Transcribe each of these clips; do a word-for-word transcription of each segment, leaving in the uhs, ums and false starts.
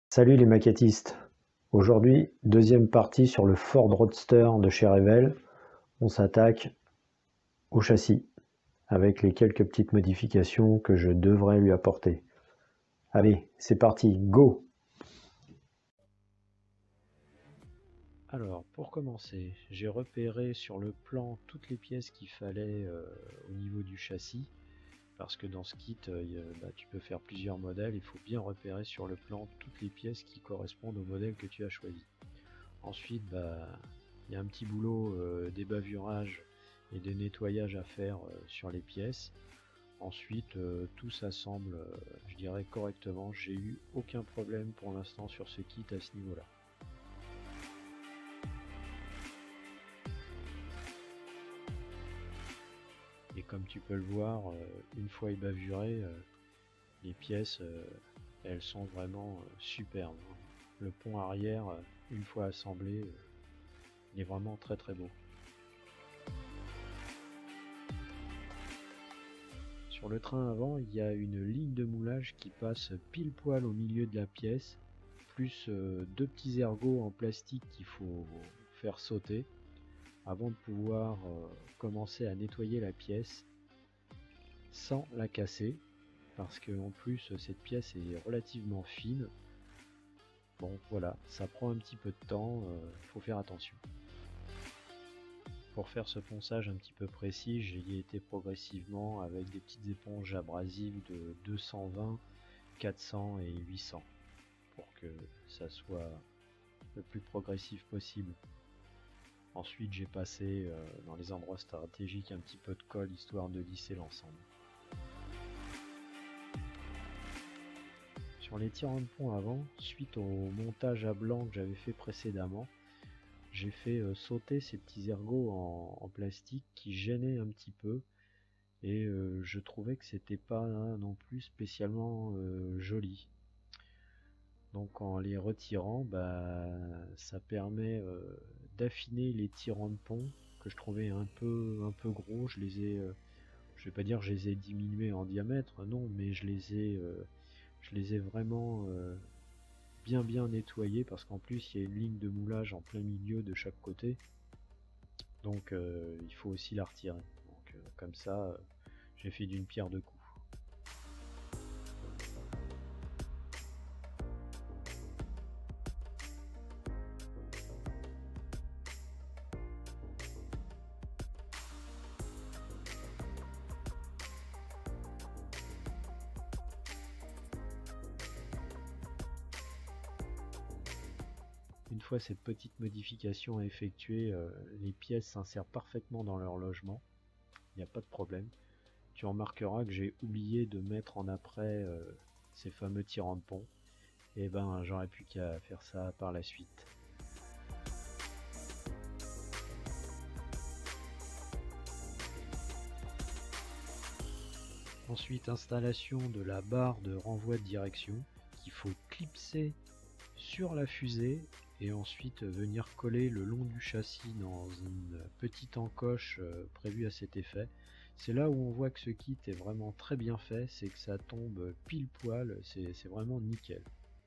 Salut les maquettistes. Aujourd'hui, deuxième partie sur le Ford Roadster de chez Revell. On s'attaque au châssis avec les quelques petites modifications que je devrais lui apporter. Allez, c'est parti, go! Alors, pour commencer, j'ai repéré sur le plan toutes les pièces qu'il fallait euh, au niveau du châssis, parce que dans ce kit, euh, bah, tu peux faire plusieurs modèles, il faut bien repérer sur le plan toutes les pièces qui correspondent au modèle que tu as choisi. Ensuite, bah, il y a un petit boulot euh, débavurage et de nettoyage à faire euh, sur les pièces. Ensuite, euh, tout s'assemble, euh, je dirais, correctement. J'ai eu aucun problème pour l'instant sur ce kit à ce niveau-là. Et comme tu peux le voir, euh, une fois ébavurées, euh, les pièces, euh, elles sont vraiment euh, superbes. Le pont arrière, euh, une fois assemblé, euh, il est vraiment très très beau. Sur le train avant, il y a une ligne de moulage qui passe pile poil au milieu de la pièce, plus euh, deux petits ergots en plastique qu'il faut faire sauter avant de pouvoir euh, commencer à nettoyer la pièce sans la casser, parce que en plus cette pièce est relativement fine. Bon voilà, ça prend un petit peu de temps, euh, faut faire attention. Pour faire ce ponçage un petit peu précis, j'y ai été progressivement avec des petites éponges abrasives de deux cent vingt, quatre cents et huit cents pour que ça soit le plus progressif possible. Ensuite j'ai passé euh, dans les endroits stratégiques un petit peu de colle histoire de lisser l'ensemble. Sur les tirants de pont avant, suite au montage à blanc que j'avais fait précédemment, j'ai fait euh, sauter ces petits ergots en, en plastique qui gênaient un petit peu et euh, je trouvais que c'était pas hein, non plus spécialement euh, joli. Donc en les retirant, bah, ça permet euh, d'affiner les tirants de pont que je trouvais un peu, un peu gros. Je les ai, euh, je vais pas dire que je les ai diminués en diamètre, non, mais je les ai, euh, je les ai vraiment euh, bien bien nettoyés parce qu'en plus il y a une ligne de moulage en plein milieu de chaque côté. Donc euh, il faut aussi la retirer. Donc euh, comme ça, euh, j'ai fait d'une pierre deux coups. Une fois cette petite modification effectuée, euh, les pièces s'insèrent parfaitement dans leur logement. Il n'y a pas de problème. Tu remarqueras que j'ai oublié de mettre en après euh, ces fameux tirants de pont. Et ben j'aurais plus qu'à faire ça par la suite. Ensuite, installation de la barre de renvoi de direction qu'il faut clipser sur la fusée et ensuite venir coller le long du châssis dans une petite encoche euh, prévue à cet effet. C'est là où on voit que ce kit est vraiment très bien fait, c'est que ça tombe pile poil, c'est vraiment nickel.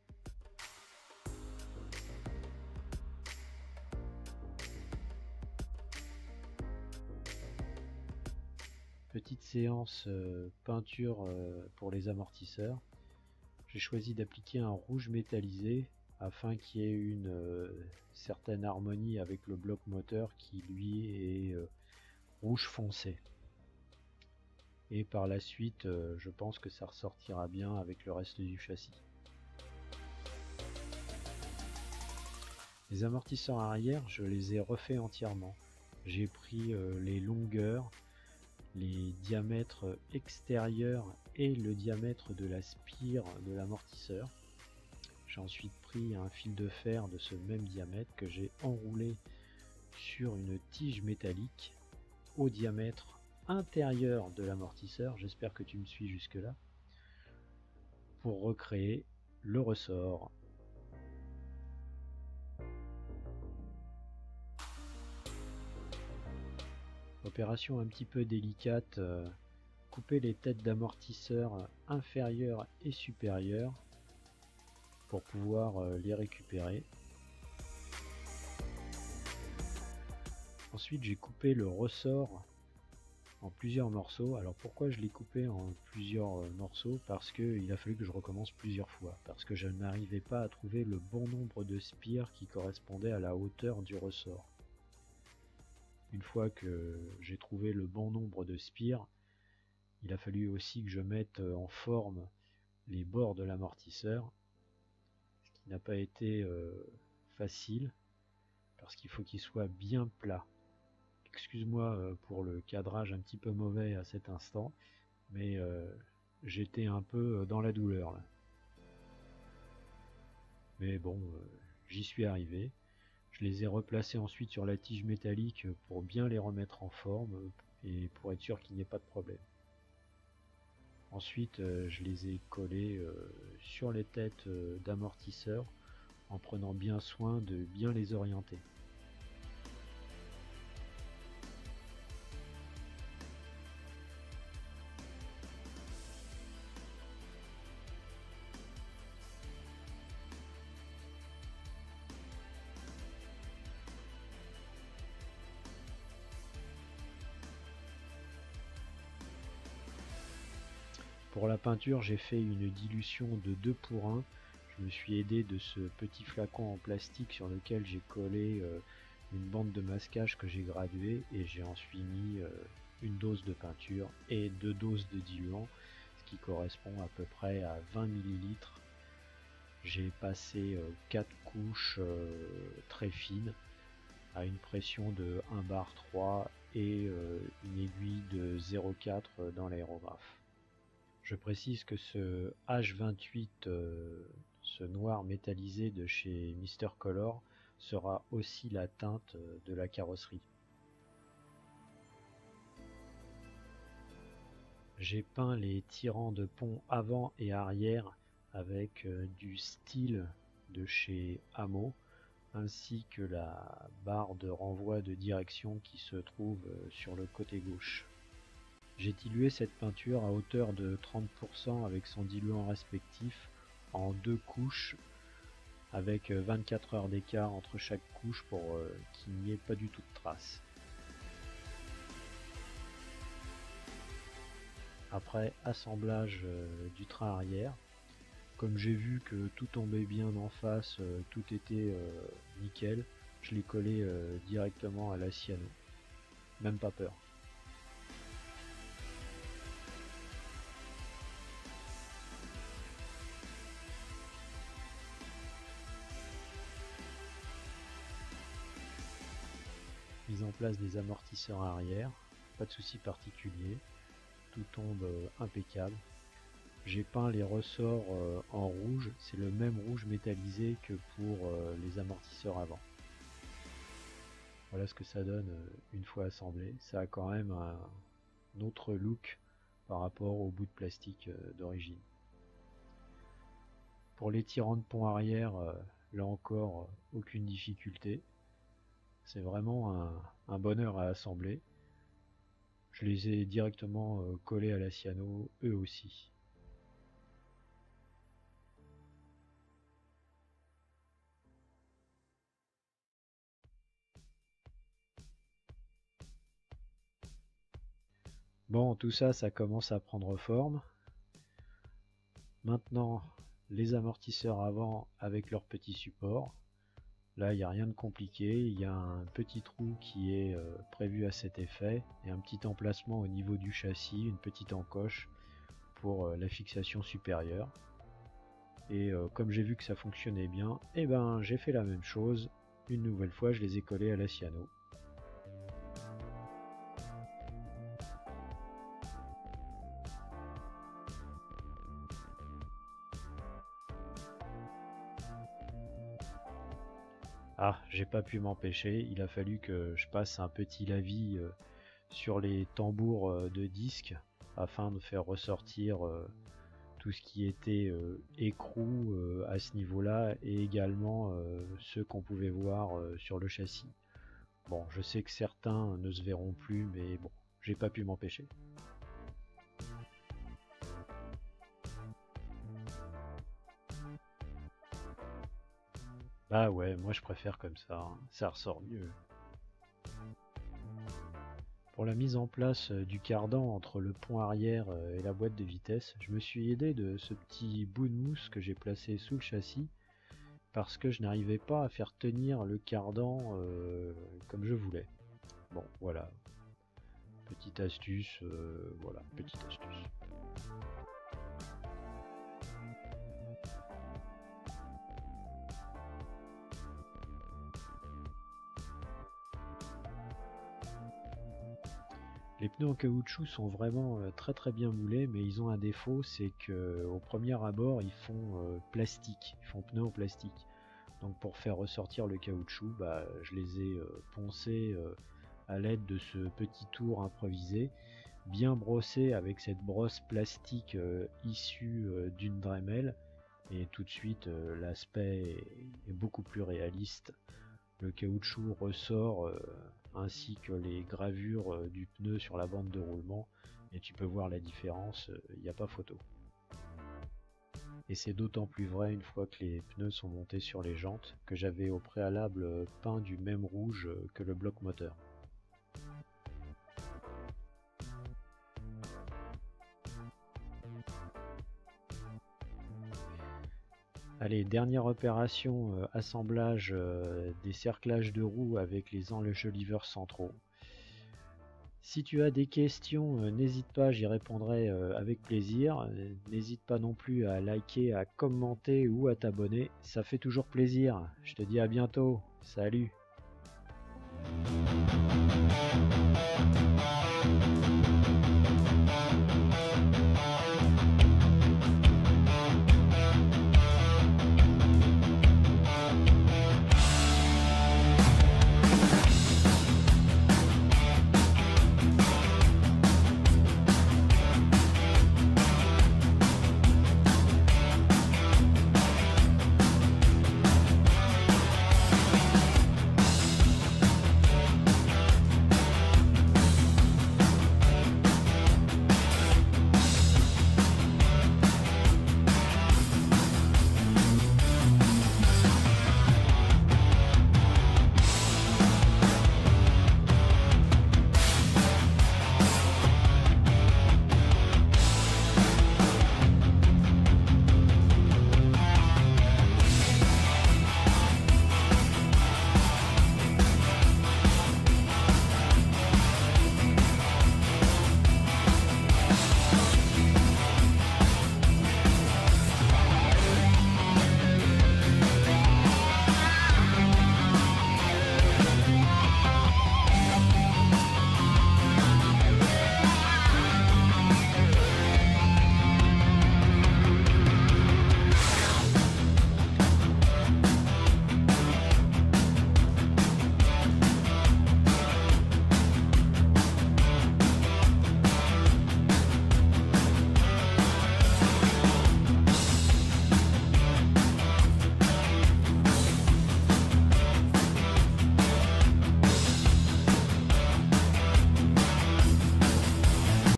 Petite séance euh, peinture euh, pour les amortisseurs. J'ai choisi d'appliquer un rouge métallisé afin qu'il y ait une euh, certaine harmonie avec le bloc moteur qui lui est euh, rouge foncé. Et par la suite, euh, je pense que ça ressortira bien avec le reste du châssis. Les amortisseurs arrière, je les ai refaits entièrement. J'ai pris euh, les longueurs, les diamètres extérieurs et le diamètre de la spire de l'amortisseur. J'ai ensuite pris un fil de fer de ce même diamètre que j'ai enroulé sur une tige métallique au diamètre intérieur de l'amortisseur, j'espère que tu me suis jusque là, pour recréer le ressort. Opération un petit peu délicate, euh, couper les têtes d'amortisseur inférieures et supérieures pour pouvoir euh, les récupérer. Ensuite j'ai coupé le ressort en plusieurs morceaux. Alors pourquoi je l'ai coupé en plusieurs euh, morceaux? Parce qu'il a fallu que je recommence plusieurs fois, parce que je n'arrivais pas à trouver le bon nombre de spires qui correspondait à la hauteur du ressort. Une fois que j'ai trouvé le bon nombre de spires, il a fallu aussi que je mette en forme les bords de l'amortisseur, ce qui n'a pas été euh, facile, parce qu'il faut qu'il soit bien plat. Excuse-moi euh, pour le cadrage un petit peu mauvais à cet instant, mais euh, j'étais un peu dans la douleur là. Mais bon, euh, j'y suis arrivé. Je les ai replacés ensuite sur la tige métallique pour bien les remettre en forme et pour être sûr qu'il n'y ait pas de problème. Ensuite, euh, je les ai collés euh, sur les têtes euh, d'amortisseurs en prenant bien soin de bien les orienter. Pour la peinture, j'ai fait une dilution de deux pour un. Je me suis aidé de ce petit flacon en plastique sur lequel j'ai collé euh, une bande de masquage que j'ai graduée, et j'ai ensuite mis euh, une dose de peinture et deux doses de diluant, ce qui correspond à peu près à vingt millilitres. J'ai passé euh, quatre couches euh, très fines à une pression de un bar trois et euh, une aiguille de zéro virgule quatre dans l'aérographe. Je précise que ce H vingt-huit, euh, ce noir métallisé de chez Mister Color, sera aussi la teinte de la carrosserie. J'ai peint les tirants de pont avant et arrière avec euh, du style de chez Hamo, ainsi que la barre de renvoi de direction qui se trouve euh, sur le côté gauche. J'ai dilué cette peinture à hauteur de trente pour cent avec son diluant respectif en deux couches avec vingt-quatre heures d'écart entre chaque couche pour euh, qu'il n'y ait pas du tout de traces. Après assemblage euh, du train arrière, comme j'ai vu que tout tombait bien en face, euh, tout était euh, nickel, je l'ai collé euh, directement à la cyano. Même pas peur. Mise en place des amortisseurs arrière, pas de souci particulier, tout tombe euh, impeccable. J'ai peint les ressorts euh, en rouge, c'est le même rouge métallisé que pour euh, les amortisseurs avant. Voilà ce que ça donne euh, une fois assemblé. Ça a quand même un, un autre look par rapport au bout de plastique euh, d'origine. Pour les tirants de pont arrière, euh, là encore, euh, aucune difficulté. C'est vraiment un, un bonheur à assembler. Je les ai directement euh, collés à la cyano, eux aussi. Bon, tout ça, ça commence à prendre forme. Maintenant, les amortisseurs avant avec leur petit support. Là, il n'y a rien de compliqué. Il y a un petit trou qui est euh, prévu à cet effet et un petit emplacement au niveau du châssis, une petite encoche pour euh, la fixation supérieure. Et euh, comme j'ai vu que ça fonctionnait bien, et ben j'ai fait la même chose. Une nouvelle fois, je les ai collés à la cyano. Ah, j'ai pas pu m'empêcher, il a fallu que je passe un petit lavis euh, sur les tambours euh, de disque afin de faire ressortir euh, tout ce qui était euh, écrou euh, à ce niveau-là et également euh, ceux qu'on pouvait voir euh, sur le châssis. Bon, je sais que certains ne se verront plus, mais bon, j'ai pas pu m'empêcher. Bah ouais, moi je préfère comme ça, hein. Ça ressort mieux. Pour la mise en place euh, du cardan entre le pont arrière euh, et la boîte de vitesse, je me suis aidé de ce petit bout de mousse que j'ai placé sous le châssis parce que je n'arrivais pas à faire tenir le cardan euh, comme je voulais. Bon, voilà. Petite astuce, euh, voilà, petite astuce. Les pneus en caoutchouc sont vraiment euh, très très bien moulés, mais ils ont un défaut, c'est que au premier abord ils font euh, plastique, ils font pneus en plastique. Donc pour faire ressortir le caoutchouc, bah, je les ai euh, poncés euh, à l'aide de ce petit tour improvisé, bien brossé avec cette brosse plastique euh, issue euh, d'une Dremel, et tout de suite euh, l'aspect est beaucoup plus réaliste. Le caoutchouc ressort euh, ainsi que les gravures euh, du pneu sur la bande de roulement, et tu peux voir la différence, il n'y a pas photo. Et c'est d'autant plus vrai une fois que les pneus sont montés sur les jantes, que j'avais au préalable peint du même rouge que le bloc moteur. Allez, dernière opération, euh, assemblage euh, des cerclages de roues avec les enjoliveurs centraux. Si tu as des questions, euh, n'hésite pas, j'y répondrai euh, avec plaisir. N'hésite pas non plus à liker, à commenter ou à t'abonner, ça fait toujours plaisir. Je te dis à bientôt, salut!